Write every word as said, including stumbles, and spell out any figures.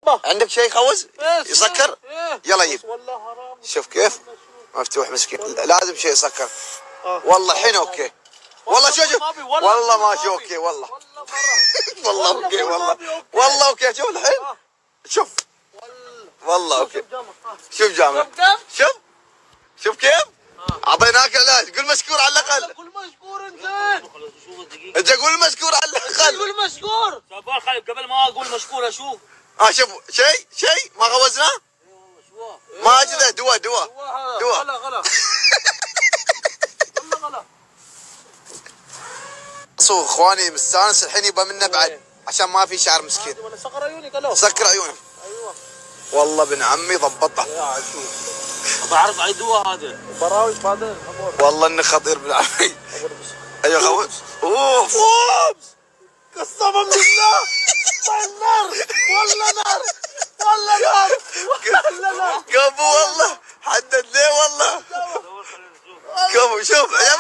عندك شيء يخوز يسكر؟ يلا جيب. والله حرام. شوف كيف مفتوح مسكين، لازم شيء يسكر. والله الحين اوكي. والله شوف شوف والله ماشي اوكي. والله والله اوكي. والله والله اوكي. شوف الحين شوف والله اوكي. شوف جامع. شوف شوف كيف اعطيناك العلاج. قول مشكور على الاقل. قول مشكور انت. انت قول مشكور على الاقل. قول مشكور. شباب خالد قبل ما اقول مشكور اشوف. اه شوف شيء شيء ما خوزناه؟ ما كذا دواء دواء دواء. غلا غلا والله غلا. صو اخواني مستانس الحين يبى منه بعد عشان ما في شعر مسكين. ولا سكر عيوني قالوا. سكر عيونه. ايوه والله ابن عمي ضبطه. يا عشوش. بعرف اي دواء هذا. براوش بعدين. والله انه خطير ابن عمي. ايوه خوز. اوف اوف قسما بالله. نار والله نار والله نار والله نار. كفو والله حدد ليه والله. كفو شوف يا